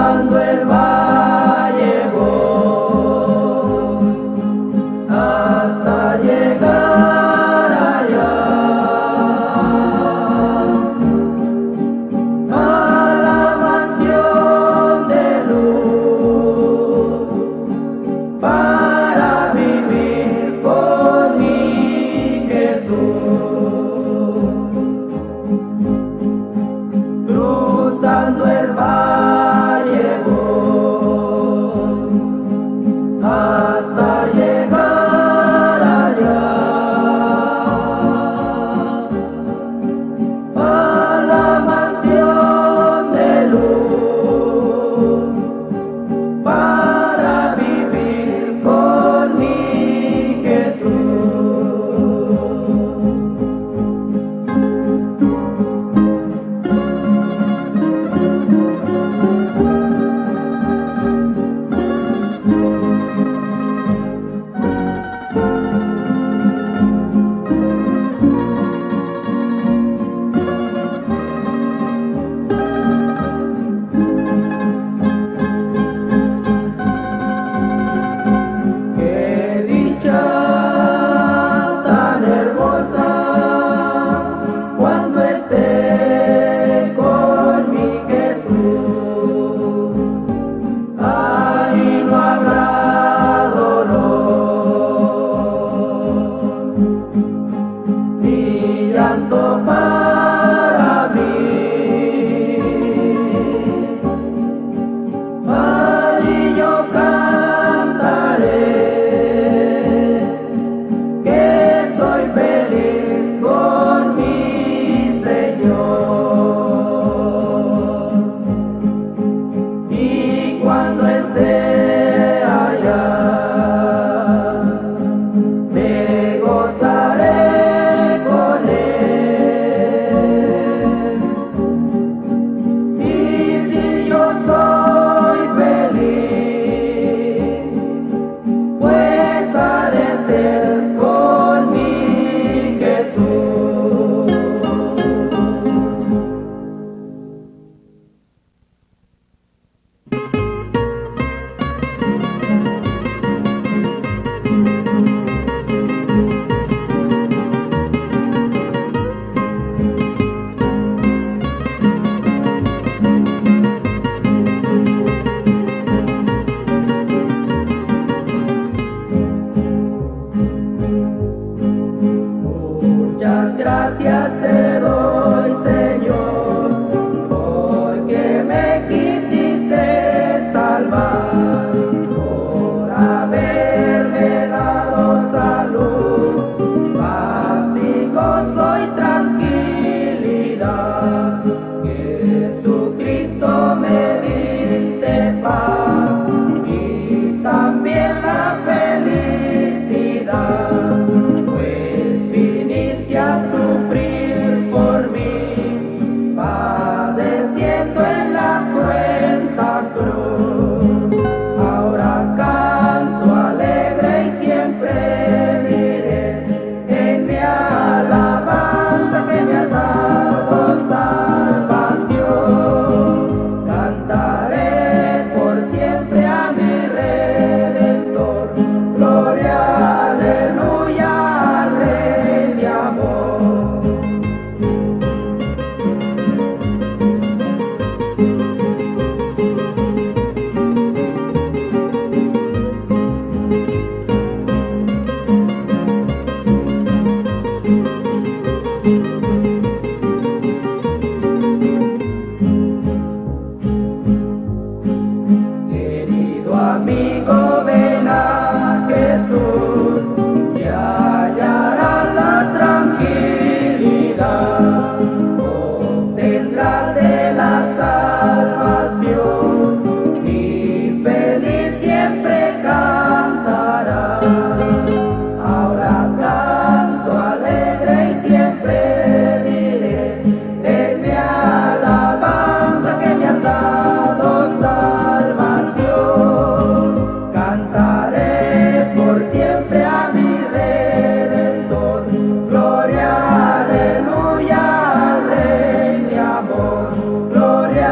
Gloria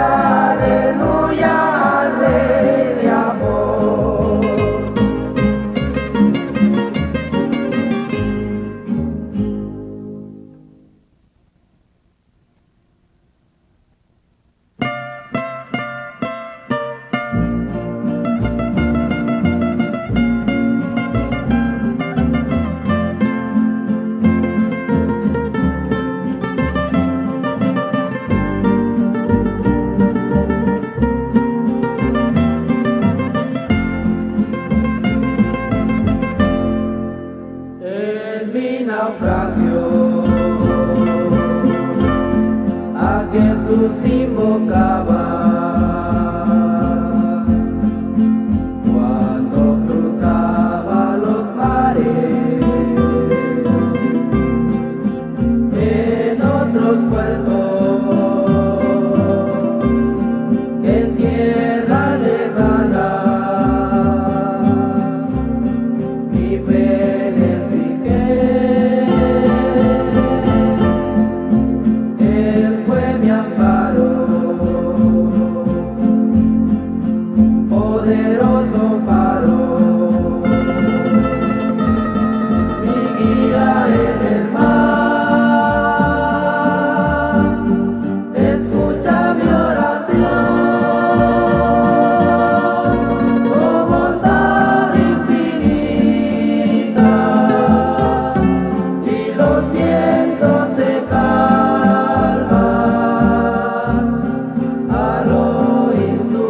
invocaba. Cuando cruzaba los mares, en otros puertos, en tierra lejana, mi fe le fijé. Él fue mi amparo, poderoso faro, mi guía en el mar. Escucha mi oración, tu bondad infinita, y los vientos se calman al oír su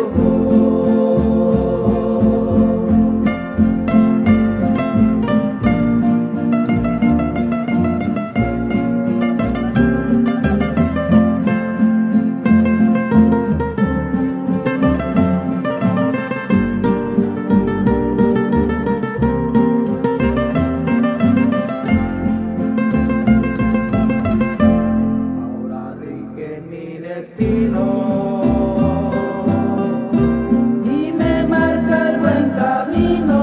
ahora rige mi destino y me marca el buen camino,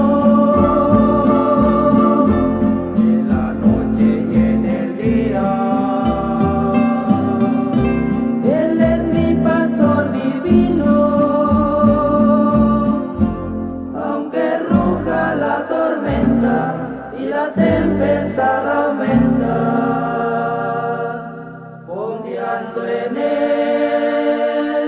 en la noche y en el día. Él es mi pastor divino, aunque ruja la tormenta y la tempestad aumenta, confiando en él.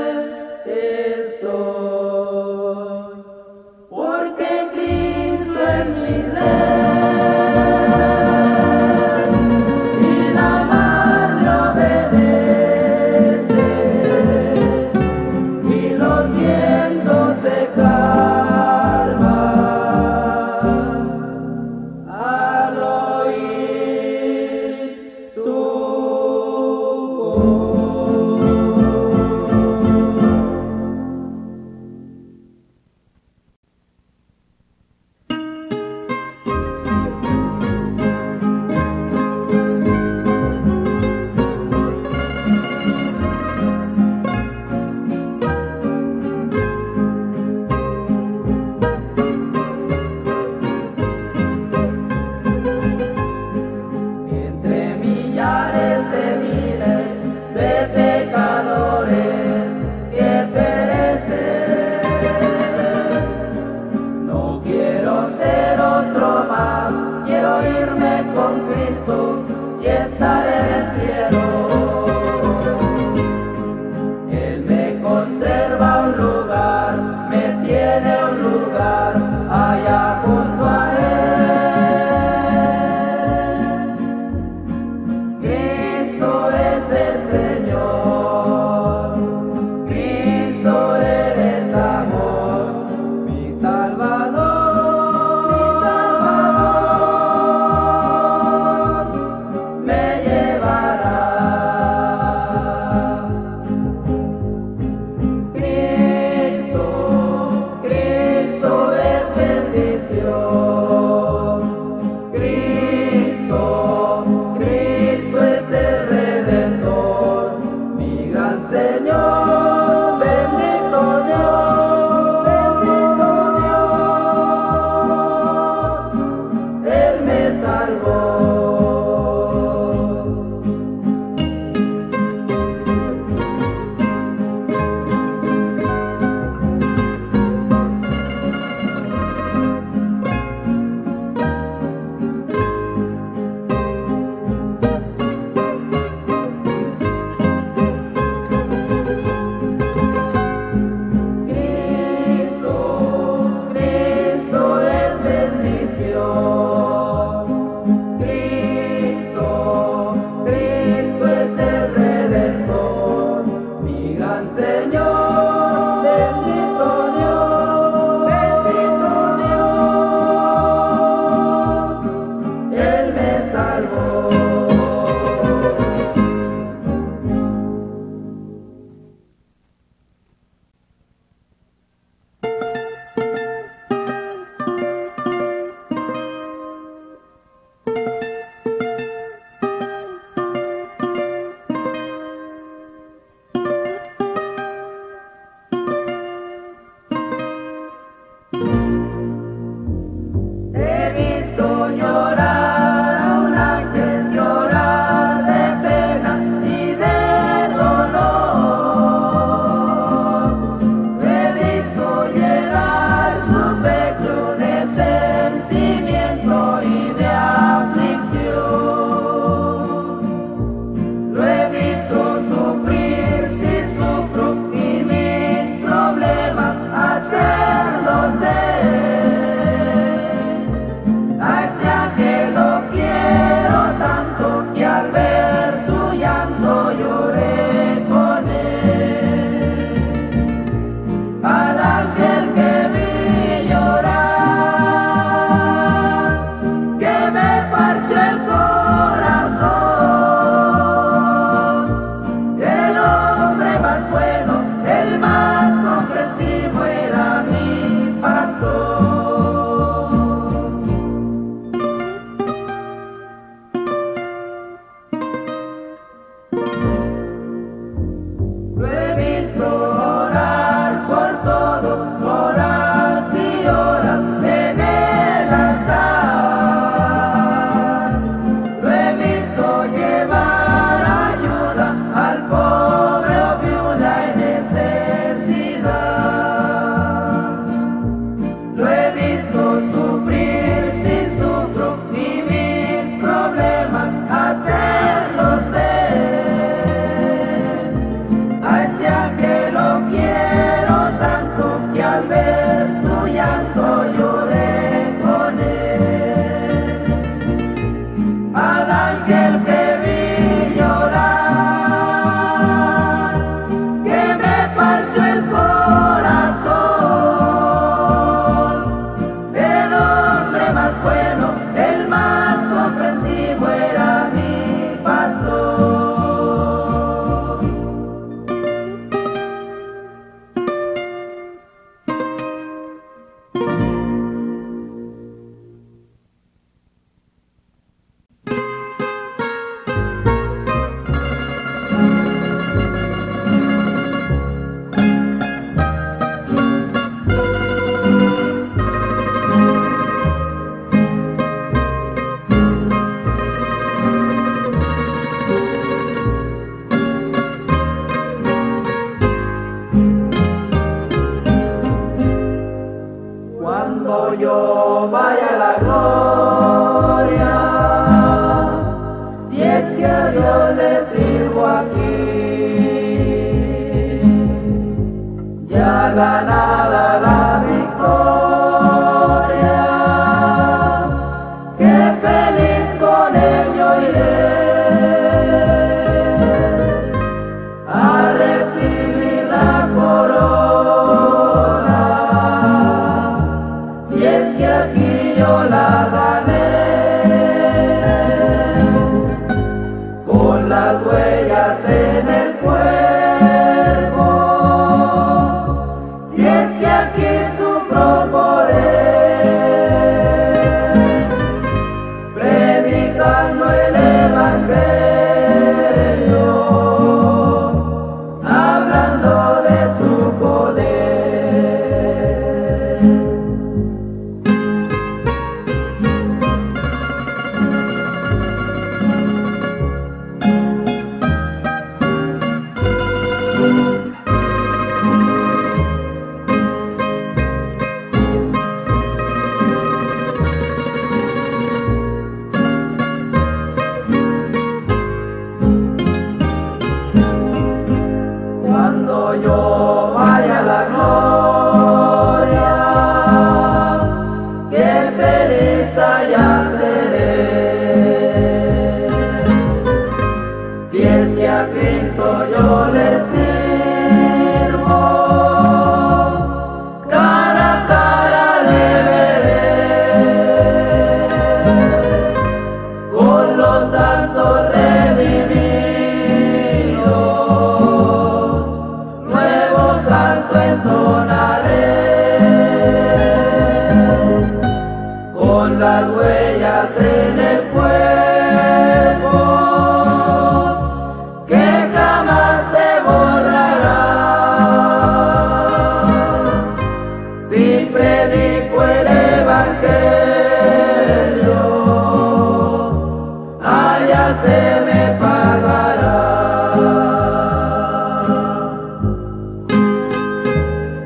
Lo he visto orar por todos, horas y horas en el altar. Lo he visto llevar ayuda al pobre o viuda en necesidad. Lo he visto sufrir si sufro y mis problemas hacerlos de él. A ese que lo quiero tanto que al ver su llanto lloré con él. Al ángel que vi llorar, que me partió el corazón, el hombre más bueno, el más comprensivo era mi pastor. Cuando yo vaya a la gloria, si es que a Dios le sirvo aquí, ya ganada la victoria, que feliz con él yo iré a recibir la corona. Si es que aquí yo la gané, con las huellas en el cuerpo. Si es que aquí sufro por él, predicando el evangelio, hablando de su poder. Cuando yo vaya a la gloria, qué feliz allá seré. Si es que a Cristo yo le sirvo, cara a cara le veré, con los santos redimidos, nuevo canto entonaré, con las huellas en el cuerpo, que jamás se borrará. Si predico el evangelio, allá se me pagará.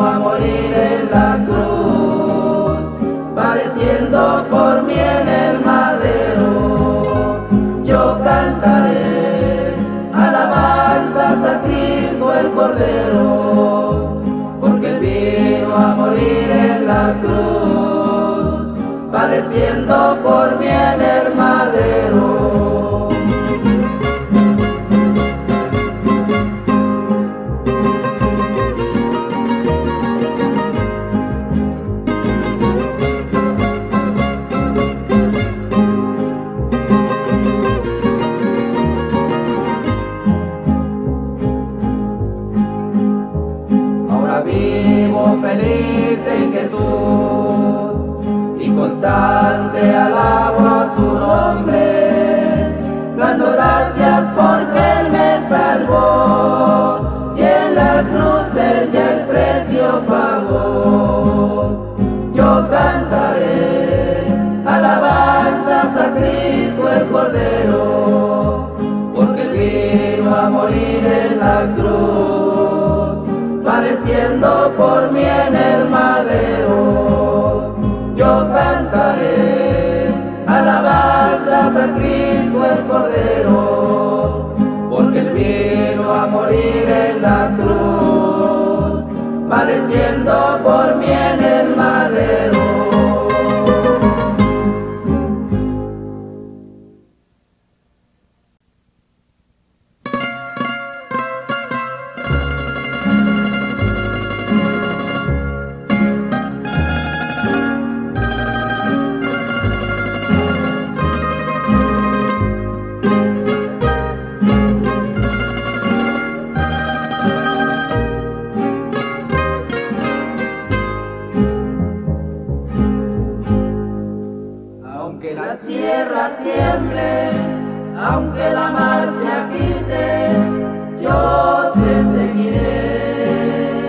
a morir en la cruz, padeciendo por mí en el madero. Yo cantaré alabanzas a Cristo el Cordero, porque Él vino a morir en la cruz, padeciendo por mí en el madero. Vivo feliz en Jesús y constante alabo a su nombre, dando gracias porque Él me salvó y en la cruz Él ya el precio pagó. Yo cantaré alabanzas a Cristo el Cordero, porque Él vino a morir en la cruz, padeciendo por mí en el madero. Yo cantaré alabanzas a Cristo el Cordero, porque Él vino a morir en la cruz, padeciendo por mí en el madero. Aunque la tierra tiemble, aunque la mar se agite, yo te seguiré.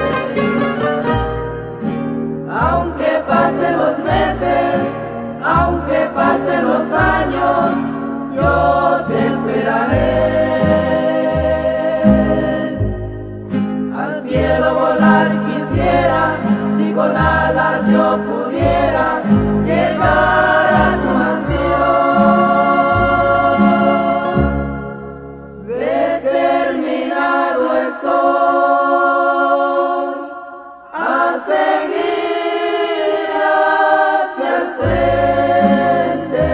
Aunque pasen los meses, aunque pasen los años, yo te esperaré. Al cielo volar quisiera, si con alas yo pudiera llegar a tu mansión. Determinado estoy a seguir hacia el frente,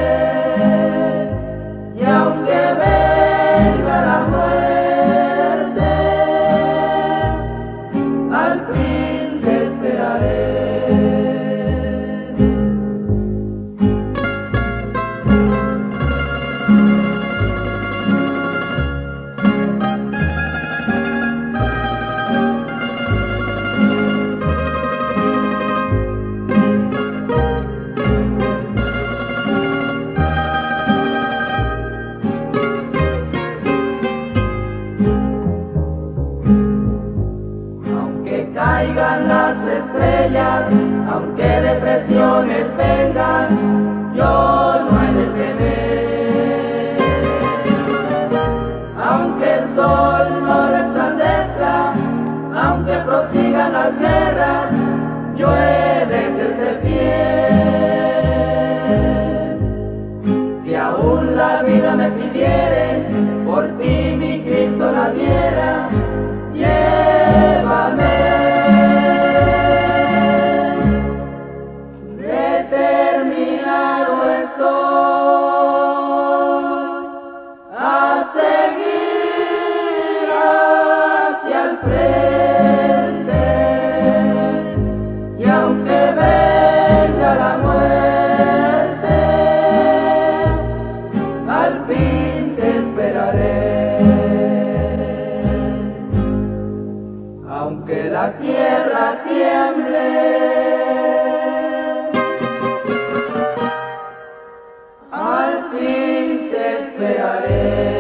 y aunque venga la muerte, al fin te esperaré. Aunque caigan las estrellas, aunque depresiones vengan, yo no he de temer. Aunque el sol no resplandezca, aunque prosigan las guerras, yo he de serte fiel. Si aún la vida me pidiere, por ti mi Cristo la diera, llévame. Determinado estoy a seguir hacia el frente, y aunque venga la muerte, al fin te esperaré. Aunque la tierra tiemble, al fin te esperaré.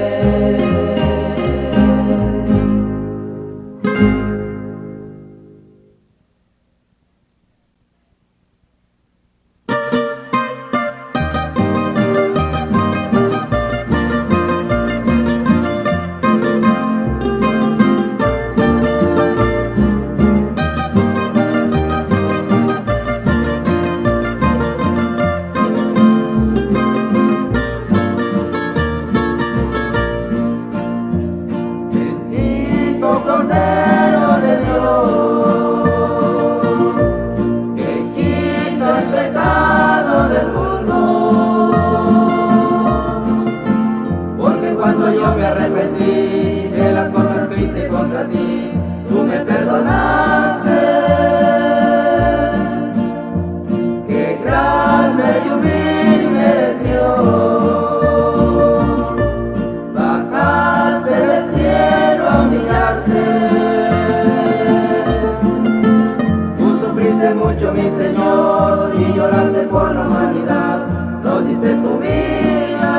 sufriste mucho, mi Señor, y lloraste por la humanidad, nos diste tu vida.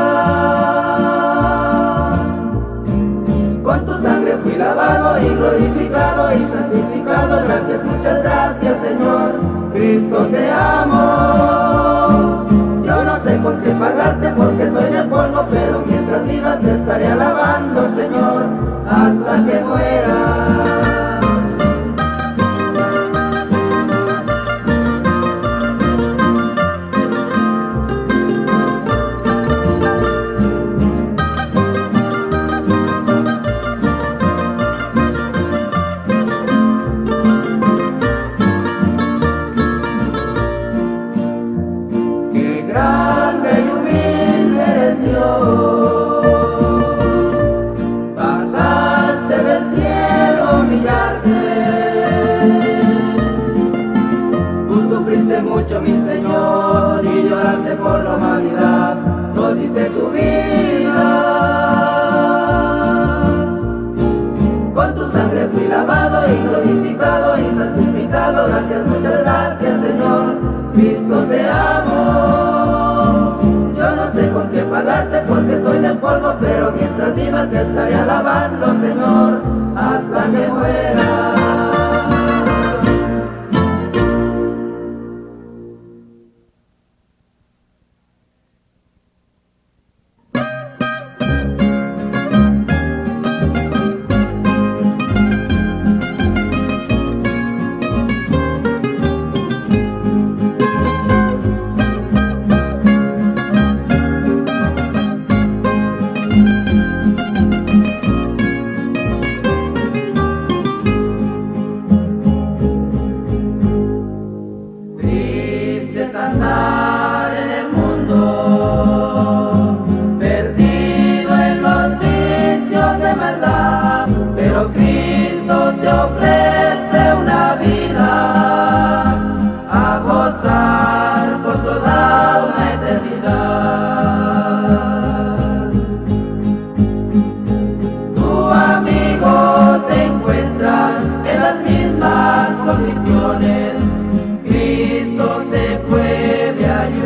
Con tu sangre fui lavado y glorificado y santificado. Gracias, muchas gracias, Señor. Cristo, te amo. Yo no sé con qué pagarte porque soy de polvo, pero mientras viva te estaré alabando, Señor, hasta que muera. Grande y humilde eres Dios, bajaste del cielo a humillarte. Tú sufriste mucho, mi Señor, y lloraste por la humanidad, nos diste tu vida. Con tu sangre fui lavado y glorificado y santificado. Gracias, muchas gracias, Señor. Cristo, te amo. Yo no sé con qué pagarte porque soy del polvo, pero mientras viva te estaré alabando, Señor, hasta que muera. Andar en el mundo, perdido en los vicios de maldad, pero Cristo te ofrece una vida a gozar por toda una eternidad. Tu amigo te encuentras en las mismas condiciones. Cristo te puede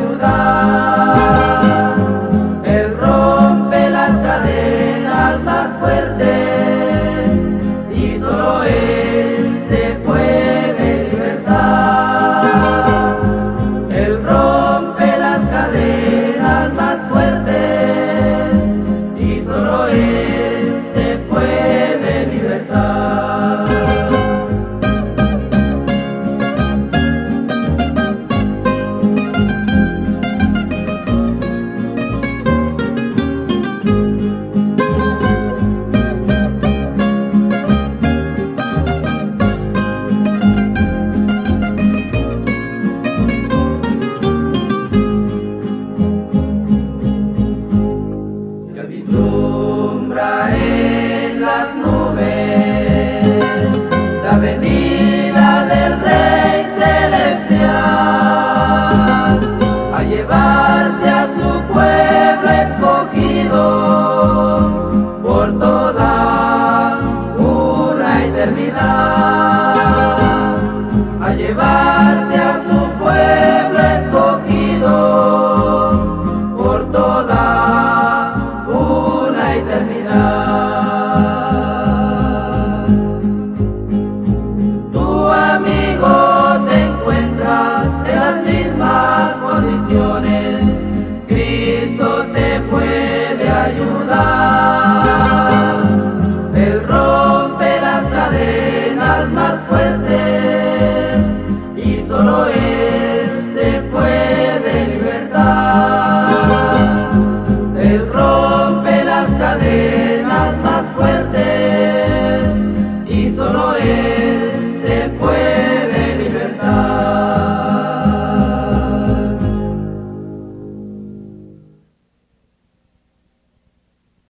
ayudar. Él rompe las cadenas más fuertes y solo Él te puede libertar. Él rompe las cadenas más fuertes y solo Él te puede libertar. Vislumbra en las nubes la venida del Rey Celestial, a llevarse a su pueblo escogido por toda una eternidad, a llevarse a su pueblo